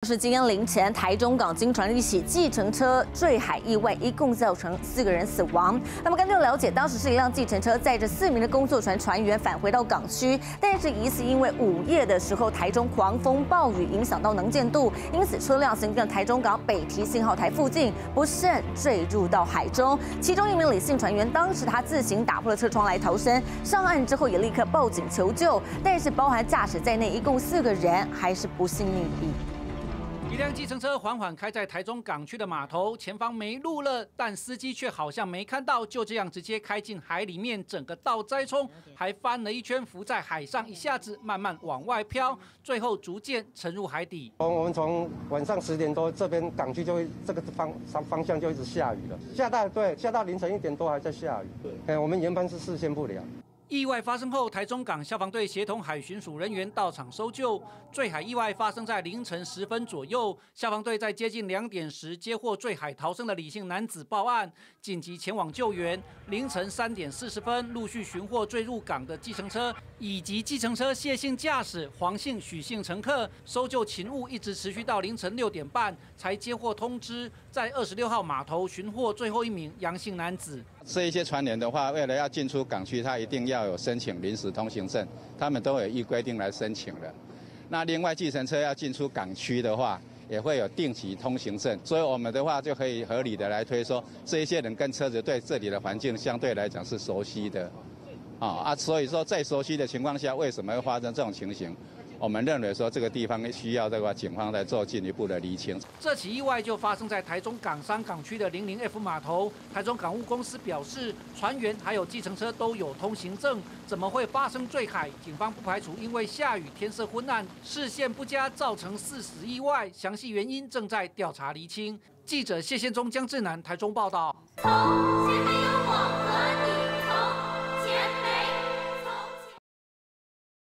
是今天凌晨，台中港经传了一起计程车坠海意外，一共造成4个人死亡。那么根据了解，当时是一辆计程车载着4名的工作船船员返回到港区，但是疑似因为午夜的时候台中狂风暴雨影响到能见度，因此车辆行进台中港北堤信号台附近，不慎坠入到海中。其中一名李姓船员当时他自行打破了车窗来逃生，上岸之后也立刻报警求救，但是包含驾驶在内，一共4个人还是不幸溺毙。 一辆计程车缓缓开在台中港区的码头，前方没路了，但司机却好像没看到，就这样直接开进海里面，整个倒栽冲，还翻了一圈，浮在海上，一下子慢慢往外飘，最后逐渐沉入海底。 我们从晚上10点多，这边港区就会这个方向就一直下雨了，下到凌晨1点多还在下雨。我们研判是视线不良。 意外发生后，台中港消防队协同海巡署人员到场搜救。坠海意外发生在凌晨10分左右，消防队在接近2点时接获坠海逃生的李姓男子报案，紧急前往救援。凌晨3点40分，陆续寻获坠入港的计程车以及计程车谢姓驾驶、黄姓、许姓乘客。搜救勤务一直持续到凌晨6点半，才接获通知，在26号码头寻获最后一名杨姓男子。 这一些船员的话，为了要进出港区，他一定要有申请临时通行证，他们都有依规定来申请的。那另外，计程车要进出港区的话，也会有定期通行证，所以我们的话就可以合理的来推说，这一些人跟车子对这里的环境相对来讲是熟悉的，所以说在熟悉的情况下，为什么会发生这种情形？ 我们认为说这个地方需要这个警方来做进一步的厘清。 这起意外就发生在台中港商港区的00F 码头。台中港务公司表示，船员还有计程车都有通行证，怎么会发生坠海？警方不排除因为下雨、天色昏暗、视线不佳造成4死意外，详细原因正在调查厘清。记者谢宪忠、江志南台中报道。先没有我。